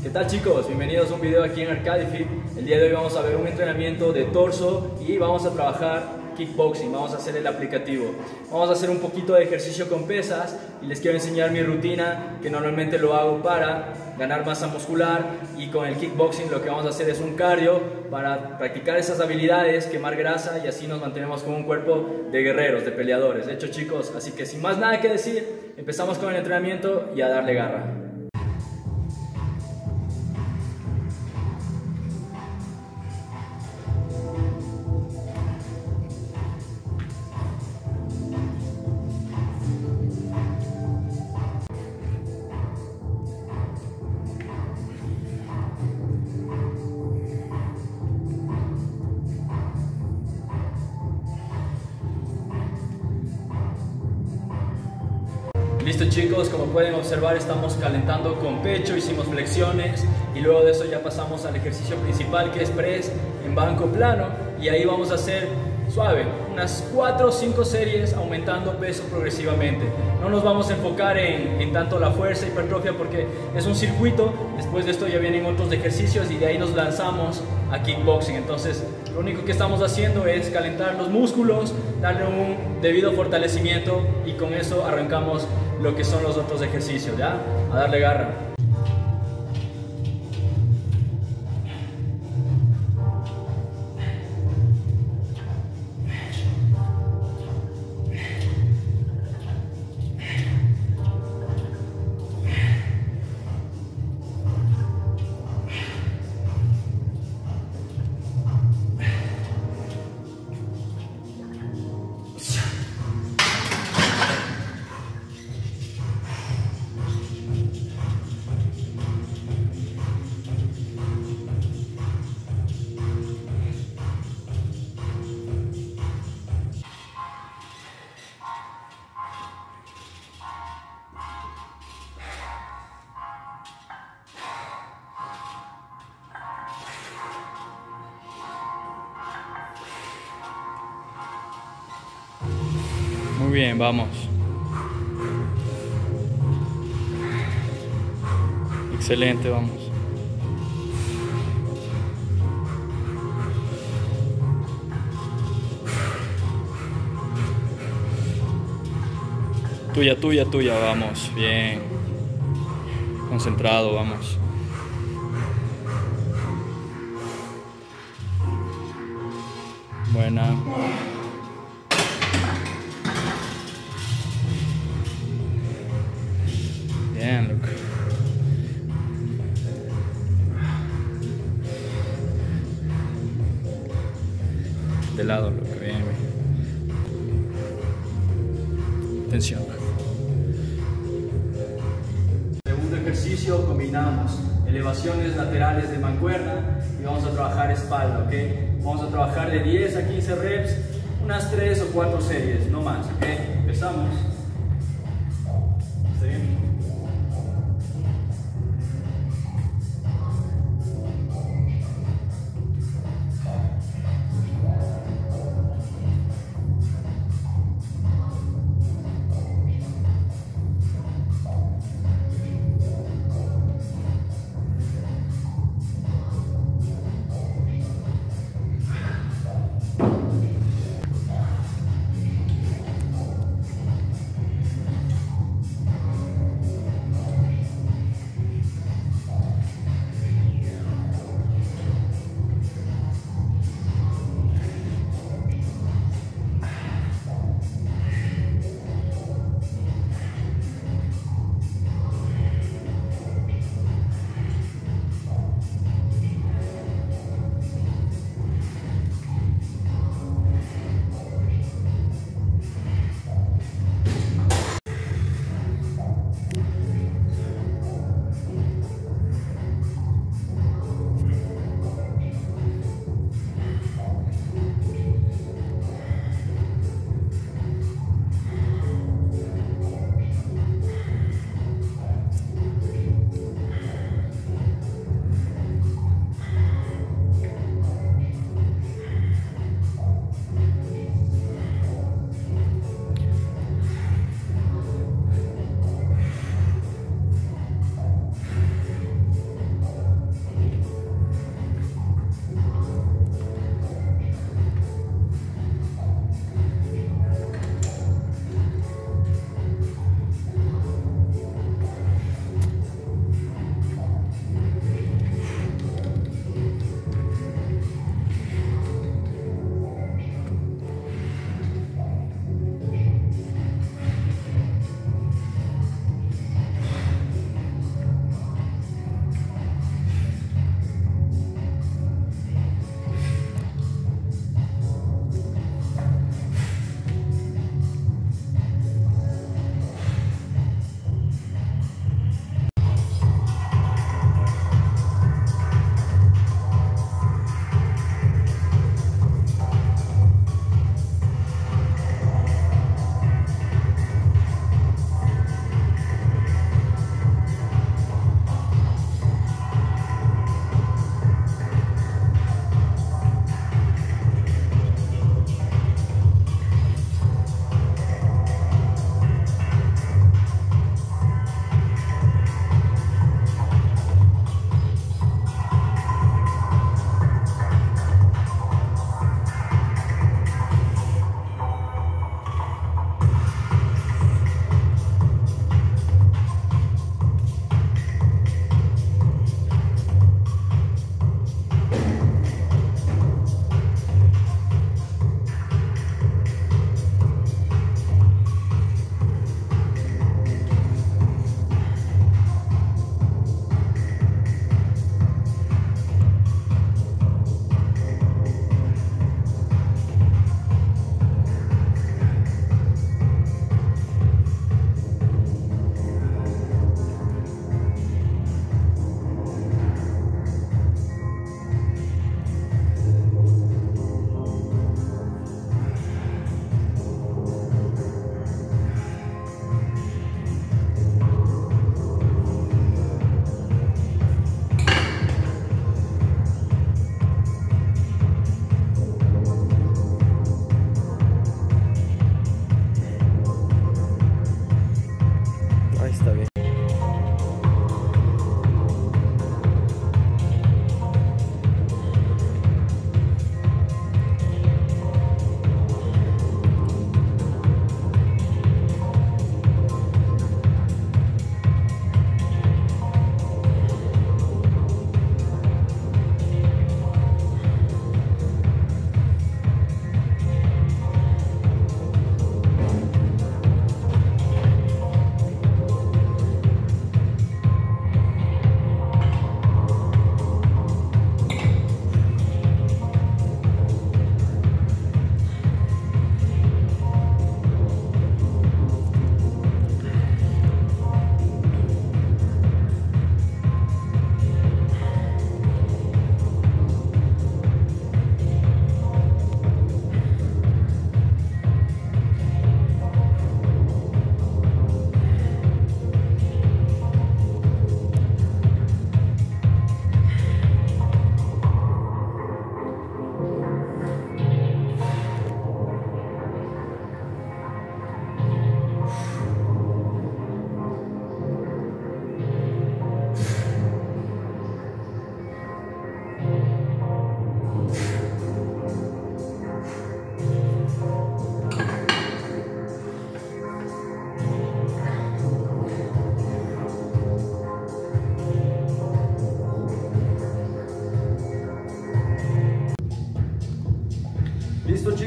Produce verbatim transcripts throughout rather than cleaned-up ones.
¿Qué tal, chicos? Bienvenidos a un video aquí en Arcadifit. El día de hoy vamos a ver un entrenamiento de torso y vamos a trabajar kickboxing. Vamos a hacer el aplicativo. Vamos a hacer un poquito de ejercicio con pesas y les quiero enseñar mi rutina, que normalmente lo hago para ganar masa muscular, y con el kickboxing lo que vamos a hacer es un cardio para practicar esas habilidades, quemar grasa, y así nos mantenemos con un cuerpo de guerreros, de peleadores. De hecho, chicos, así que sin más nada que decir, empezamos con el entrenamiento y a darle garra. Listo, chicos, como pueden observar estamos calentando con pecho, hicimos flexiones y luego de eso ya pasamos al ejercicio principal, que es press en banco plano, y ahí vamos a hacer suave, unas cuatro o cinco series aumentando peso progresivamente. No nos vamos a enfocar en, en tanto la fuerza, hipertrofia, porque es un circuito. Después de esto ya vienen otros ejercicios y de ahí nos lanzamos a kickboxing. Entonces lo único que estamos haciendo es calentar los músculos, darle un debido fortalecimiento, y con eso arrancamos lo que son los otros ejercicios, ¿ya? A darle garra. Muy bien, vamos. Excelente, vamos. Tuya, tuya, tuya, vamos. Bien. Concentrado, vamos. Buena. Bien, loco. De lado, loco. Bien, bien. Tensión. Segundo ejercicio, combinamos elevaciones laterales de mancuerna y vamos a trabajar espalda, ¿ok? Vamos a trabajar de diez a quince reps, unas tres o cuatro series, no más, ¿ok? Empezamos. ¿Está bien?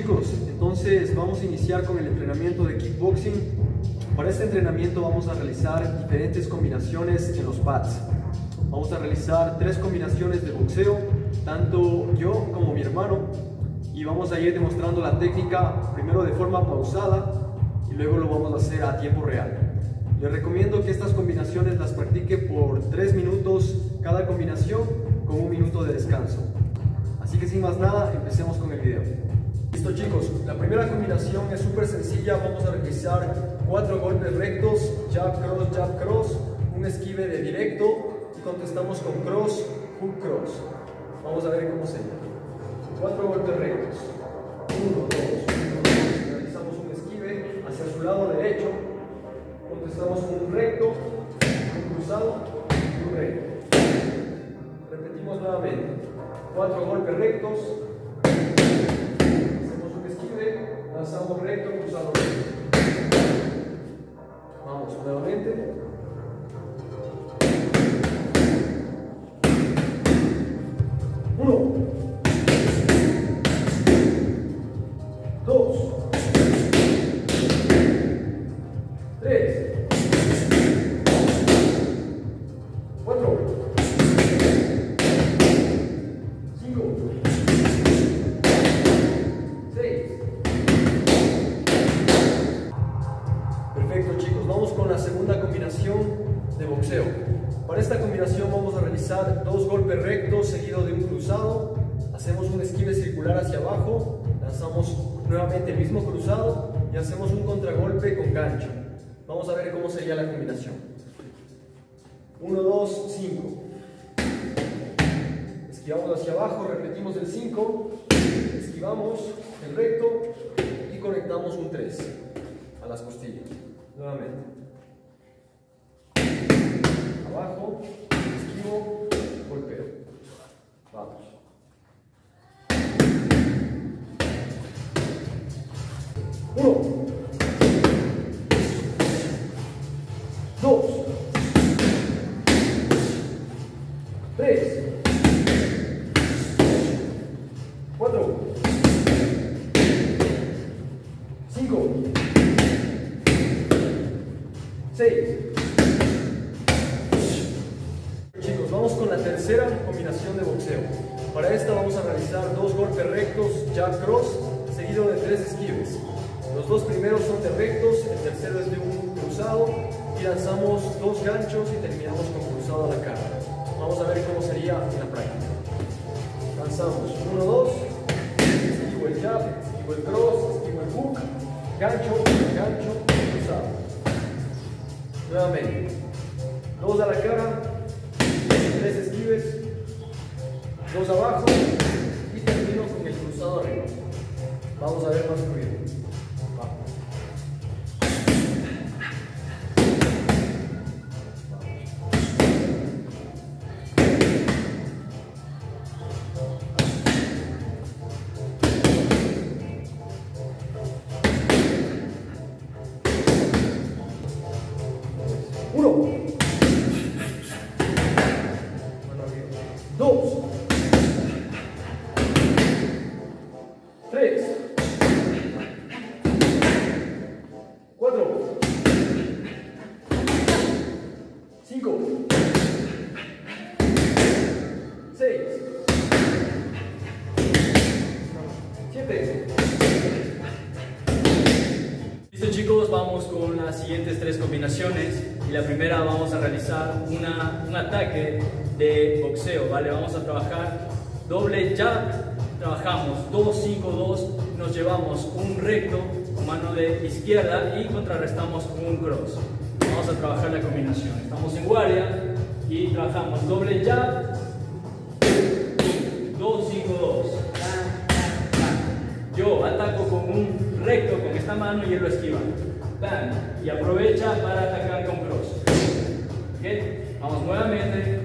chicos, entonces vamos a iniciar con el entrenamiento de kickboxing. Para este entrenamiento vamos a realizar diferentes combinaciones en los pads. Vamos a realizar tres combinaciones de boxeo, tanto yo como mi hermano, y vamos a ir demostrando la técnica primero de forma pausada y luego lo vamos a hacer a tiempo real. Les recomiendo que estas combinaciones las practique por tres minutos cada combinación con un minuto de descanso. Así que sin más nada, empecemos con el video. Listo chicos, la primera combinación es súper sencilla. Vamos a realizar cuatro golpes rectos, jab, cross, jab, cross, un esquive de directo y contestamos con cross, hook, cross. Vamos a ver cómo se llama. Cuatro golpes rectos. Uno, dos, uno, dos. Realizamos un esquive hacia su lado derecho. Contestamos un recto, un cruzado y un recto. Repetimos nuevamente. Cuatro golpes rectos. Hacemos un esquive, lanzamos recto, cruzado recto. Vamos nuevamente. Uno. Dos. Tres. Cuatro. Cinco. Seis. Perfecto chicos, vamos con la segunda combinación de boxeo. Para esta combinación vamos a realizar dos golpes rectos seguido de un cruzado. Hacemos un esquive circular hacia abajo, lanzamos nuevamente el mismo cruzado y hacemos un contragolpe con gancho. Vamos a ver cómo sería la combinación. uno, dos, cinco. Esquivamos hacia abajo, repetimos el cinco, esquivamos el recto y conectamos un tres a las costillas. Nuevamente. Abajo, esquivo, golpeo. Vamos. Uno. Dos. Tres. Cuatro. Cinco. Seis. Chicos, vamos con la tercera combinación de boxeo. Para esta vamos a realizar dos golpes rectos, jab cross, seguido de tres esquives. Los dos primeros son de rectos, el tercero es de un cruzado y lanzamos dos ganchos y terminamos con cruzado a la cara. Vamos a ver cómo sería en la práctica. Lanzamos uno, dos, esquivo el jab, esquivo el cross, esquivo el hook, gancho, gancho, cruzado. Nuevamente, dos a la cara, tres esquives, dos abajo y termino con el cruzado arriba. Vamos a ver más fluido. Vamos. Uno. Dos. Tres. Cuatro. Cinco. Seis. Siete. Listo chicos, vamos con las siguientes tres combinaciones y la primera vamos a realizar una, un ataque de boxeo, ¿vale? Vamos a trabajar doble jab, trabajamos dos, cinco, dos, nos llevamos un recto con mano de izquierda y contrarrestamos con un cross. Vamos a trabajar la combinación. Estamos en guardia y trabajamos doble jab, dos, cinco, dos. Yo ataco con un recto con esta mano y él lo esquiva. Bam, y aprovecha para atacar con cross. ¿Okay? Vamos nuevamente.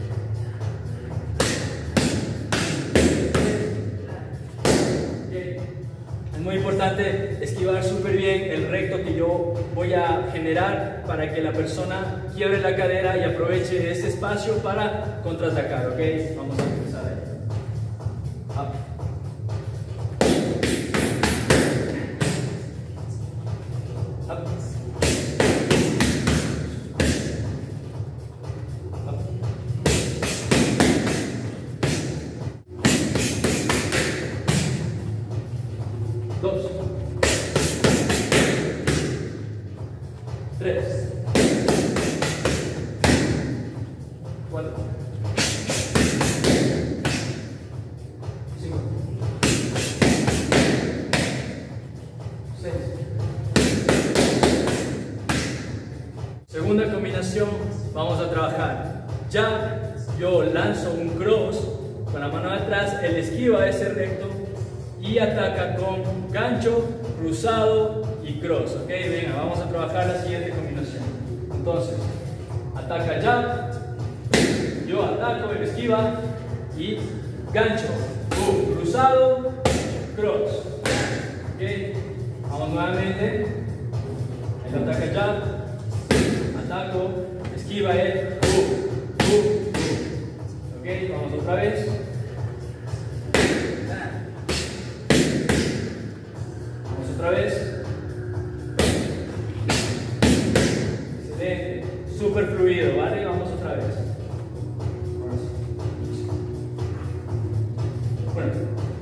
Okay. Es muy importante esquivar súper bien el recto que yo voy a generar para que la persona quiebre la cadera y aproveche este espacio para contraatacar. ¿Okay? Vamos a empezar ahí. Up. vamos a trabajar jab, yo lanzo un cross con la mano de atrás, él esquiva ese recto y ataca con gancho, cruzado y cross. Ok, venga, vamos a trabajar la siguiente combinación. Entonces, ataca jab, yo ataco, él esquiva y gancho, boom, cruzado, cross. Ok, vamos nuevamente. Él ataca jab, ataco, esquiva él, boom, boom, boom. Ok, vamos otra vez. Vamos otra vez. Excelente, súper fluido, ¿vale? Vamos otra vez. Bueno.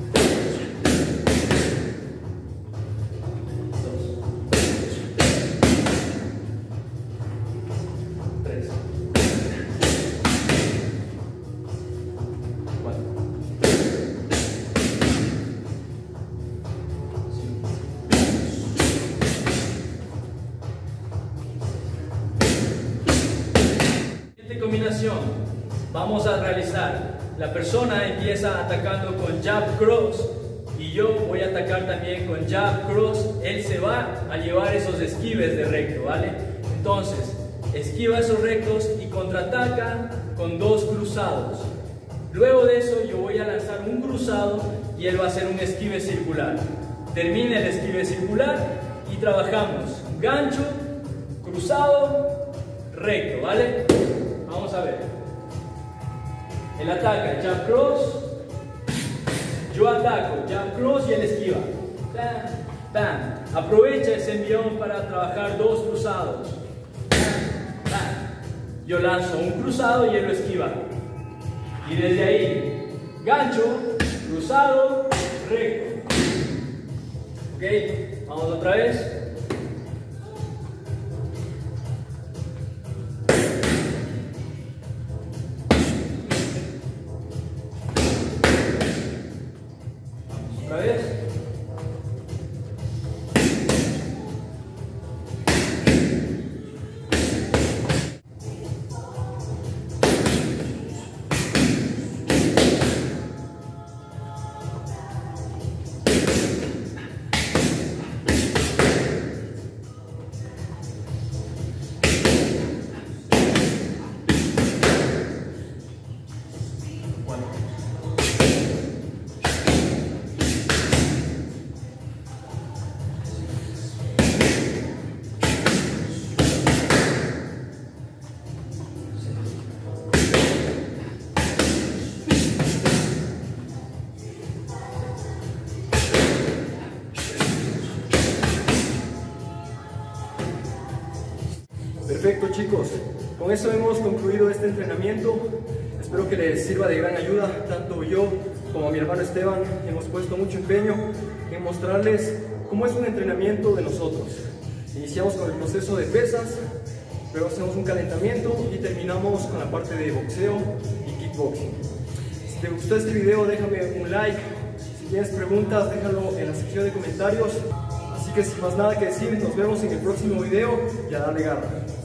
Combinación vamos a realizar, la persona empieza atacando con jab cross y yo voy a atacar también con jab cross. Él se va a llevar esos esquives de recto, ¿vale? Entonces esquiva esos rectos y contraataca con dos cruzados. Luego de eso yo voy a lanzar un cruzado y él va a hacer un esquive circular. Termina el esquive circular y trabajamos gancho, cruzado, recto, ¿vale? Vamos a ver. Él ataca jab cross, yo ataco jab cross y él esquiva. Bam, bam. Aprovecha ese envión para trabajar dos cruzados. Bam, bam. Yo lanzo un cruzado y él lo esquiva. Y desde ahí, gancho, cruzado, recto. Ok, vamos otra vez. Otra vez. Perfecto, chicos, con eso hemos concluido este entrenamiento. Espero que les sirva de gran ayuda. Tanto yo como mi hermano Esteban hemos puesto mucho empeño en mostrarles cómo es un entrenamiento de nosotros. Iniciamos con el proceso de pesas, luego hacemos un calentamiento y terminamos con la parte de boxeo y kickboxing. Si te gustó este video, déjame un like. Si tienes preguntas, déjalo en la sección de comentarios. Así que sin más nada que decir, nos vemos en el próximo video y a darle garra.